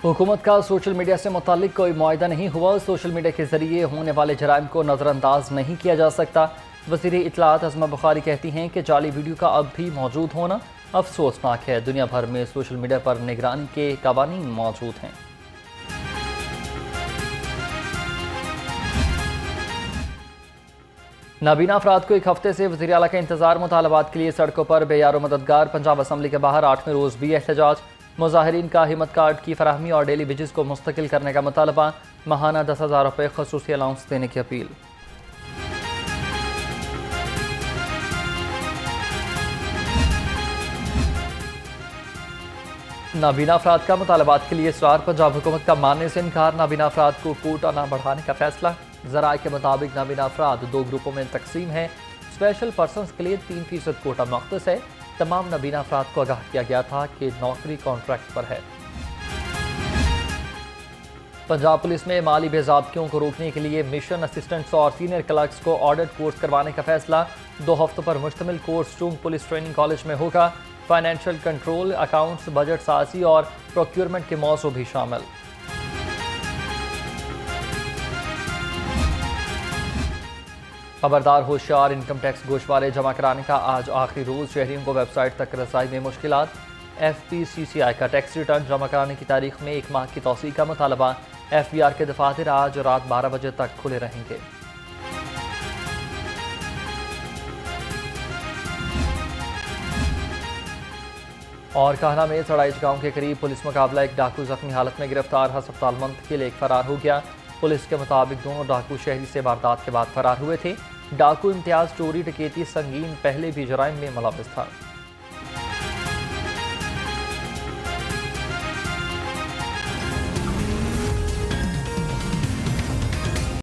हुकूमत का social media से मुताल्लिक कोई मुआहदा नहीं हुआ। सोशल मीडिया के जरिए होने वाले जराइम को नज़रअंदाज नहीं किया जा सकता। वज़ीर इत्तलात अज़मा बुखारी कहती हैं कि जाली वीडियो का अब भी मौजूद होना अफसोसनाक है। दुनिया भर में सोशल मीडिया पर निगरानी के कवानीन मौजूद हैं। नाबीना अफराद को एक हफ्ते से वज़ीर आला का इंतजार। मुतालबात के लिए सड़कों पर बेयारो मददगार। पंजाब असम्बली के बाहर 8वें रोज़ भी एहतजाज। मुजाहिरीन का हिम्मत कार्ड की फराहमी और डेली वेजेस को मुस्तकिल करने का मुतालबा। माहाना 10,000 रुपये खसूसी अलाउंस देने की अपील। नाबीना अफराद का मुतालबात के लिए इसरार। पंजाब हुकूमत का मानने से इनकार। नाबीना अफराद को कोटा न बढ़ाने का फैसला। ज़राए के मुताबिक नाबीना अफराद 2 ग्रुपों में तकसीम है। स्पेशल पर्सनस के लिए 3% कोटा मुख्तस है। तमाम नाबीना अफराद को आगाह किया गया था कि नौकरी कॉन्ट्रैक्ट पर है। पंजाब पुलिस में माली बेज़ाब्तियों को रोकने के लिए मिशन असिस्टेंट्स और सीनियर क्लर्क्स को ऑडिट कोर्स करवाने का फैसला। 2 हफ्तों पर मुश्तमिल course Chung police training college में होगा। फाइनेंशियल कंट्रोल, अकाउंट्स, बजट साजी और प्रोक्योरमेंट के मौजू भी शामिल। खबरदार होशियार, इनकम टैक्स गोशवारे जमा कराने का आज आखिरी रोज़। शहरियों को वेबसाइट तक रसाई में मुश्किलात। FPCCI का टैक्स रिटर्न जमा कराने की तारीख में 1 माह की तौसीह का मुतालबा। FBR के दफातर आज रात 12 बजे तक खुले रहेंगे। और कहना में सड़ाइच गांव के करीब पुलिस मुकाबला। एक डाकू जख्मी हालत में गिरफ्तार। हस्पताल मुंतकिल, एक फरार हो गया। पुलिस के मुताबिक दोनों डाकू शहरी से वारदात के बाद फरार हुए थे। डाकू इम्तियाज चोरी, डकैती, संगीन पहले भी जराइम में मुलव्वस था।